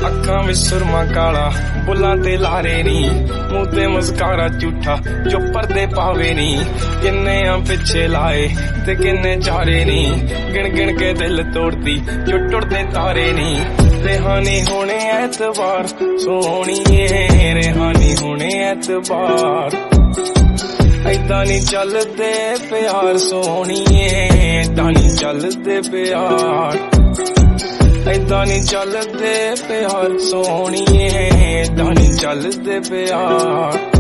अक्खां विच सुरमा काला बुल्लां ते लारे नी, मूंह ते मस्कारा झूठा जो पर्दे पावे नी। किन्ने पिछे लाए ते किन्ने चारे नी, गिण गिण के दिल तोड़ती जो टुटदे तारे नी। रेहानी होने ऐतबार सोहणीए, रेहानी होने ऐतबार। ऐदां नी चलदे प्यार सोहणीए, ऐदां नी चलदे प्यार। ऐदां नी चलदे प्यार सोहणीए, ऐदां नी चलदे प्यार।